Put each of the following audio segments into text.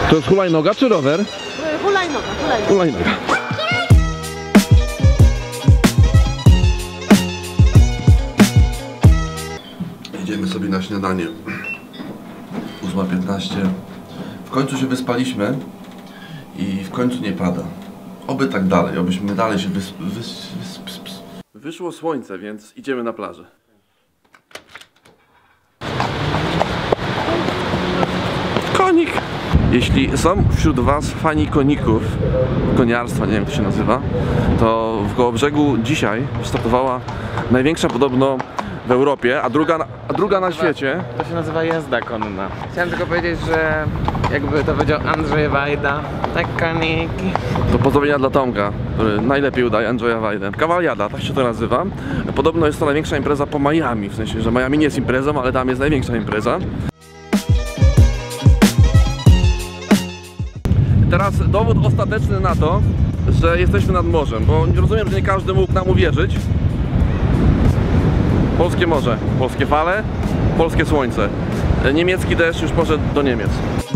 To jest hulajnoga czy rower? Hulajnoga. Hulajnoga. Idziemy sobie na śniadanie. 8:15. W końcu się wyspaliśmy i w końcu nie pada. Oby tak dalej, obyśmy dalej się Wyszło słońce, więc idziemy na plażę. Konik! Jeśli są wśród Was fani koników, koniarstwa, nie wiem jak to się nazywa, to w Kołobrzegu dzisiaj wystartowała największa podobno w Europie, a druga na świecie. To się nazywa jazda konna. Chciałem tylko powiedzieć, że jakby to powiedział Andrzej Wajda, tak koniki. To pozdrowienia dla Tomka, który najlepiej udaje Andrzeja Wajdę. Kawaliada, tak się to nazywa. Podobno jest to największa impreza po Miami, w sensie, że Miami nie jest imprezą, ale tam jest największa impreza. Teraz dowód ostateczny na to, że jesteśmy nad morzem, bo rozumiem, że nie każdy mógł nam uwierzyć. Polskie morze, polskie fale, polskie słońce. Niemiecki deszcz już poszedł do Niemiec.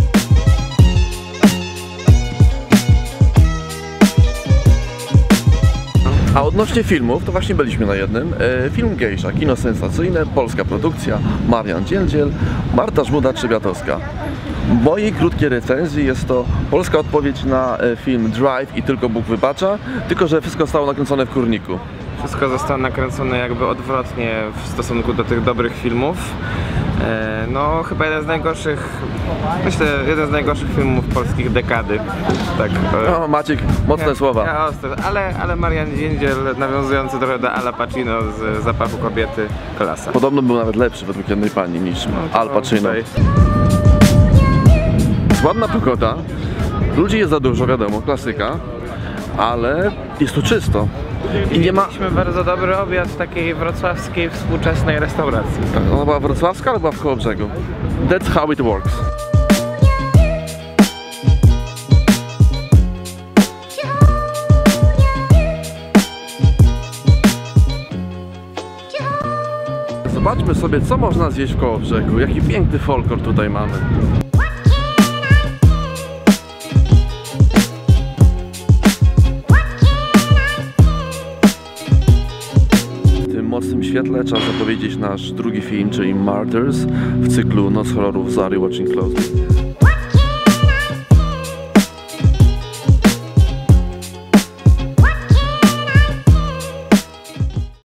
A odnośnie filmów, to właśnie byliśmy na jednym. Film Gejsza, kino sensacyjne, polska produkcja, Marian Dzieldziel, Marta Żmuda-Trzebiatowska. W mojej krótkiej recenzji jest to polska odpowiedź na film Drive i Tylko Bóg wybacza, tylko że wszystko zostało nakręcone w Kurniku. Wszystko zostało nakręcone jakby odwrotnie w stosunku do tych dobrych filmów. No chyba jeden z najgorszych, myślę, jeden z najgorszych filmów polskich dekady. Tak. O, Maciek, mocne słowa. Ja ostro, ale Marian Dziędziel, nawiązujący trochę do Al Pacino z Zapachu kobiety, klasa. Podobno był nawet lepszy według jednej pani niż Al Pacino. Ładna pogoda, ludzi jest za dużo, wiadomo, klasyka, ale jest tu czysto. I nie ma... Mieliśmy bardzo dobry obiad w takiej wrocławskiej, współczesnej restauracji. Tak, ona była wrocławska, ale była w Kołobrzegu. That's how it works. Zobaczmy sobie, co można zjeść w Kołobrzegu. Jaki piękny folklor tutaj mamy. W mocnym świetle trzeba zapowiedzieć nasz drugi film, czyli Martyrs w cyklu Noc horrorów Zary Watching Closely.